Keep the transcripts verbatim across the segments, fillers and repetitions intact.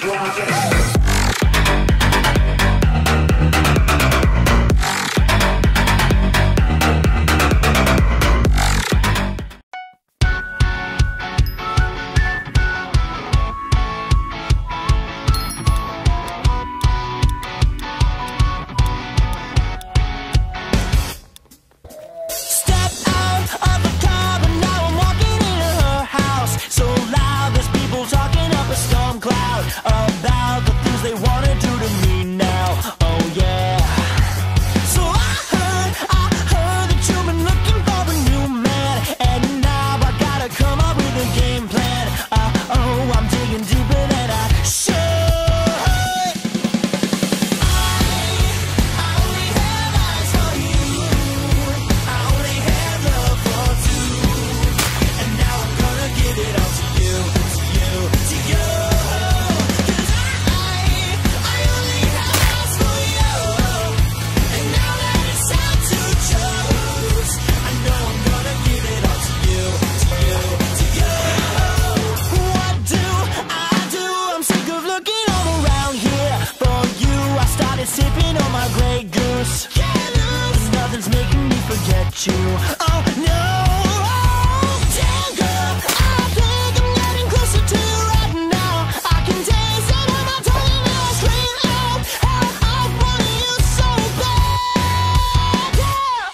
Sipping on my Grey Goose. Nothing's making me forget you. Oh no. Damn girl, I think I'm getting closer to you right now. I can taste it on my tongue and I'll scream out how I want you so bad. Yeah.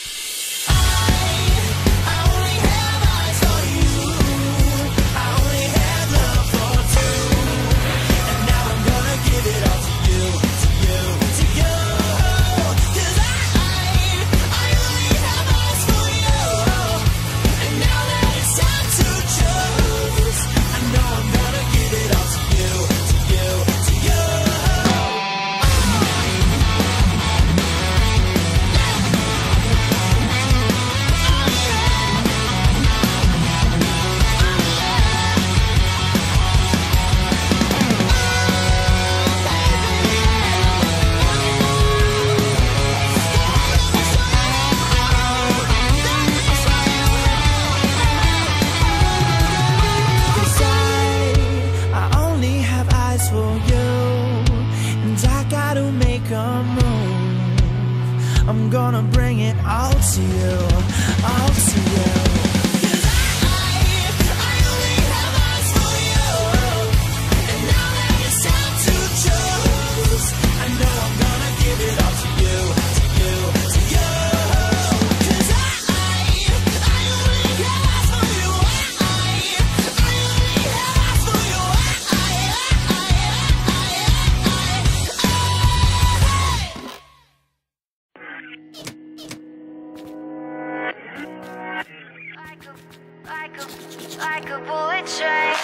I, I only have eyes for you. I only have love for two. And now I'm gonna give it all to you. I'm gonna bring it all to you, all to you. Cause I, I only have eyes for you. And now that it's time to choose, I know I'm gonna give it all to you, to you, to you. Cause I, I only have eyes for you. I, I only have eyes for you. I, I, I, I, I, I, I. Like a, like a bullet train.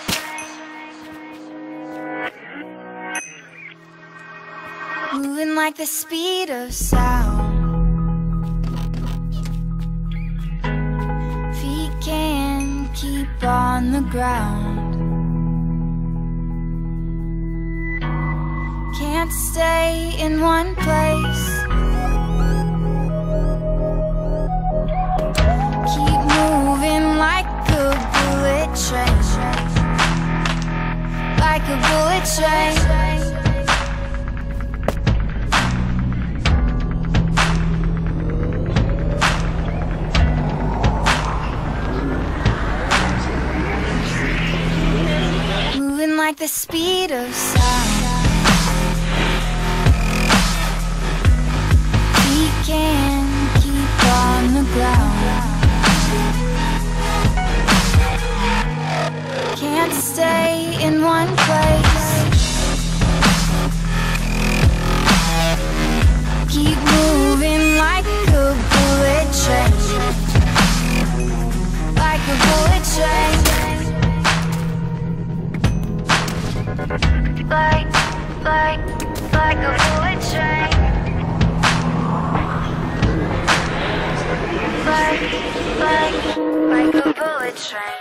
Moving like the speed of sound. Feet can't keep on the ground. Can't stay in one place. Keep moving like a bullet train. Like a bullet train. Moving like the speed of sound. We can't keep on the ground. Can't stay in one place. Keep moving like a bullet train. Like a bullet train. Like, like, like a bullet train. Like, like, like a bullet train.